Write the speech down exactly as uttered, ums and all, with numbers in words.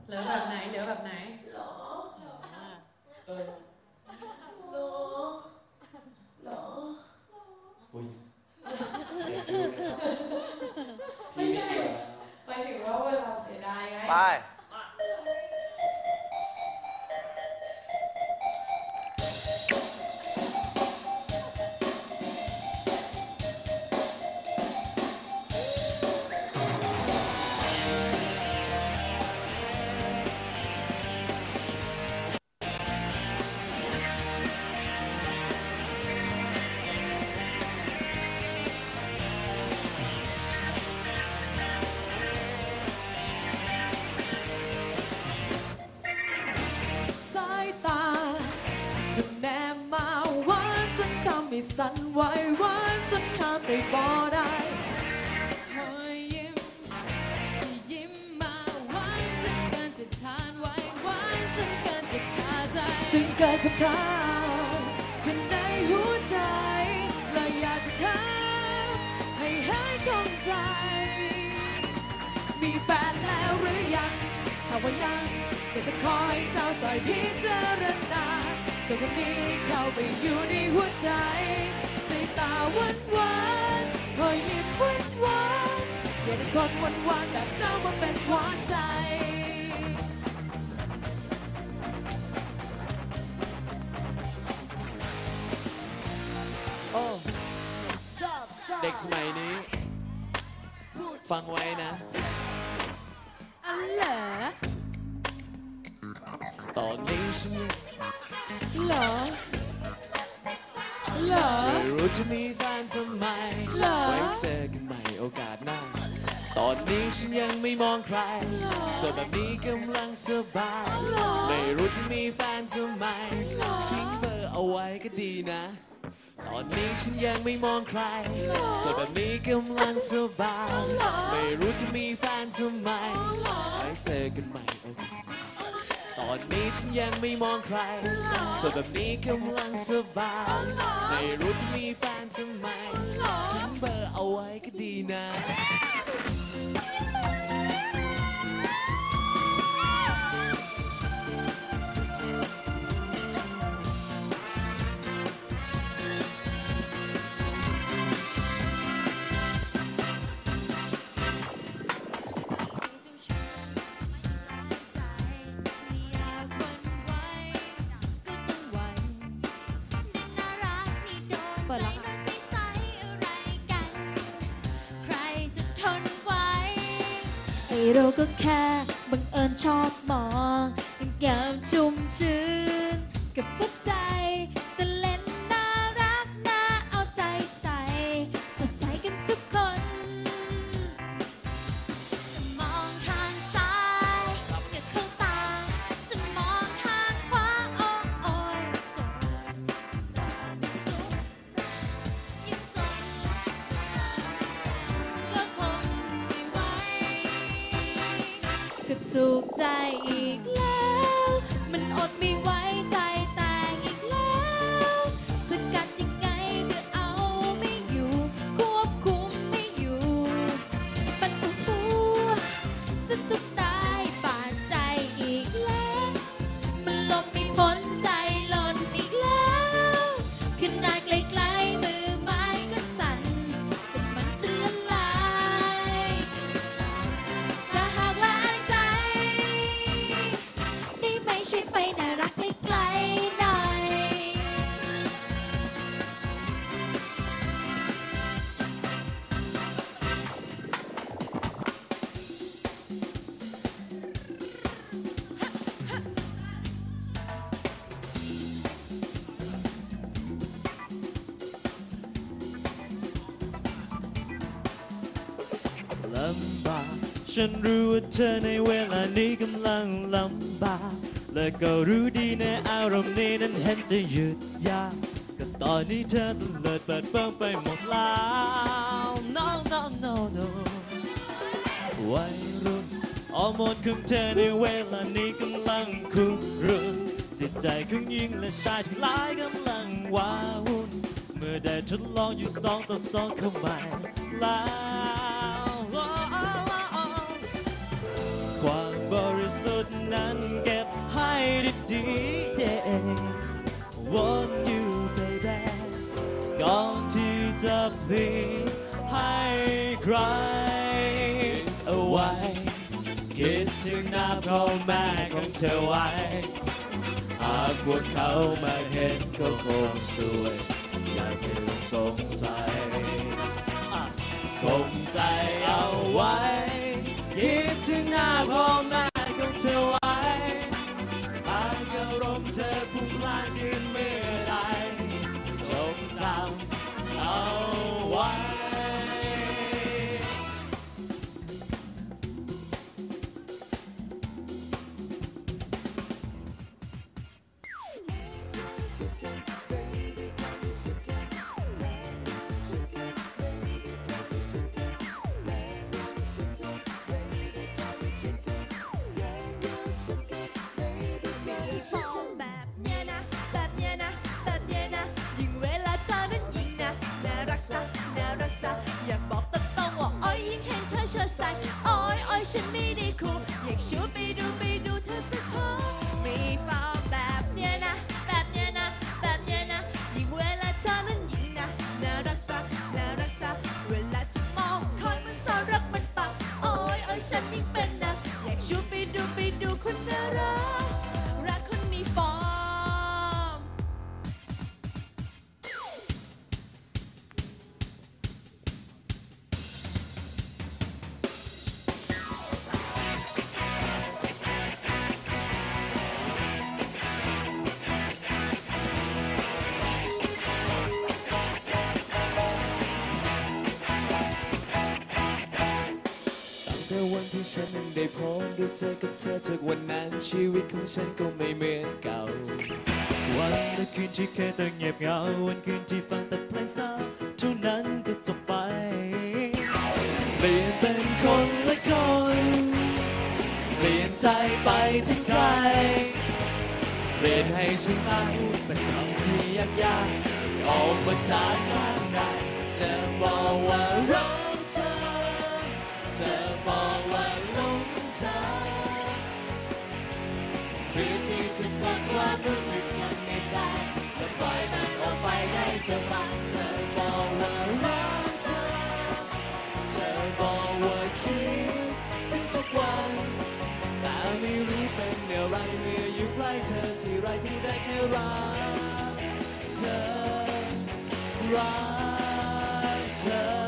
เหลือแบบไหนเหลือแบบไหนหรอเออหรอหรออุ้ยไม่ใช่ไปถึงว่าเวลาเสียดายไงไปสายตาเธอแนบมาหวานจนทำให้สั่นไหวหวานจนห้ามใจบ่ได้รอยยิ้มที่ยิ้มมาหวานจนเกินจะทานไหวหวานจนเกินจะขาดใจจึงเกิดคำถามขึ้นในหัวใจและอยากจะถามให้หายคงใจมีแฟนแล้วหรือยังหากว่ายังก็จะคอยเจ้าสายพิจารณาก็คนนี้เข้าไปอยู่ในหัวใจสายตาหวานหวานรอยยิ้มหวานหวานอยากได้คนหวานหวานแบบเจ้ามาเป็นหวานใจโอ้เด็กสมัยนี้ฟังไว้นะอันเหรอตอนนี้ฉันเหรอเหรอไม่รู้จะมีแฟนทำไมไว้เจอกันใหม่โอกาสหน้าตอนนี้ฉันยังไม่มองใครโสดแบบนี้กำลังสบายไม่รู้จะมีแฟนทำไมทิ้งเบอร์เอาไว้ก็ดีนะตอนนี้ฉันยังไม่มองใครโสดแบบนี้กำลังสบายไม่รู้จะมีแฟนทำไมไว้เจอกันใหม่โอกาสตอนนี้ฉันยังไม่มองใครโสดแบบนี้กำลังสบายไม่รู้จะมีแฟนทำไมทิ้งเบอร์เอาไว้ก็ดีนะเราก็แค่บังเอิญชอบมองแก้มชุ่มชื้นกับหัวใจแต่เล่นน่ารักน่าเอาใจใส่สดใสกันทุกคนจะมองทางซ้ายก็เข้าตาจะมองทางขวาโอ้โอ้ยสอนสุขยิ่งสนก็ทนไม่ไหวก็ถูกใจอีกแล้วมันอดไม่ไหวใจแต่งอีกแล้วสกัดยังไงก็เอาไม่อยู่ควบคุมไม่อยู่มันปวดหัวสะทุกตายบาดใจอีกแล้วมันหลบไม่พ้นใจหล่นอีกแล้วขนาดไกลๆมือไม้ก็สั่นแต่มันจะละลายจะหากว่าใจได้ไหมช่วยไปน่ารักไกลๆหน่อยลำบากฉันรู้ว่าเธอในเวลานี้กำลังลำบากและก็รู้ดีในอารมณ์นี้นั้นเห็นจะหยุดยากก็ตอนนี้เธอตะเลิดเปิดเปิงไปหมดแล้ว no no no no วัยรุ่นฮอร์โมนของเธอในเวลานี้กำลังคุรุ่นจิตใจของหญิงและชายทั้งหลายกำลังว้าวุ่นเมื่อได้ทดลองอยู่สองต่อสองเข้ามาแล้วความบริสุดนั้นเก็บให้ดีๆ yeah want you baby ก่อนที่จะพลีให้ใครเอาไว้คิดถึงหน้าพ่อแม่ของเธอไว้หากพวกเขามาเห็นก็คงสวยอย่าเพิ่งสงสัยคงใจเอาไว้คิดถึงหน้าพ่อแม่ของเธอไว้หากอารมณ์เธอพุ่งพล่านขึ้นเมื่อไรจงจำเอาไว้อยากบอกตรงๆว่าอ้อยยิ่งเห็นเธอเชิดใสอ้อยอ้อยฉันไม่ได้คู่อยากชวนไปดูไปดูเธอสักคนมีฟอร์มแบบเนี้ยนะแบบเนี้ยนะแบบเนี้ยนะยิ่งเวลาเธอนั้นยิ่งนะน่ารักสักน่ารักสักเวลาจะมองคอยมันสอนรักมันปักอ้อยอ้อยฉันยิ่งเป็นนะอยากชวนไปดูไปดูคนน่ารักรักคนมีฟอร์มแต่วันที่ฉันนั้นได้พบด้วยเธอกับเธอจากวันนั้นชีวิตของฉันก็ไม่เหมือนเก่าวันและคืนที่เคยต้องเงียบเหงาวันคืนที่ฟังแต่เพลงเศร้าเท่านั้นก็จบไปเปลี่ยนเป็นคนละคนเปลี่ยนใจไปทั้งใจเปลี่ยนให้ฉันมาพูดเป็นคำที่ยากๆออกมาจากข้างในเธอบอกว่ารักเธอเธอบอกว่าหลงเธอเพื่อที่จะปลดความรู้สึกข้างในใจและปล่อยมันออกไปให้เธอฟังเธอบอกว่ารักเธอเธอบอกว่าคิดถึงทุกวันแต่ไม่รู้เป็นอะไรเมื่ออยู่ใกล้เธอที่ไรถึงได้แค่รักเธอรักเธอ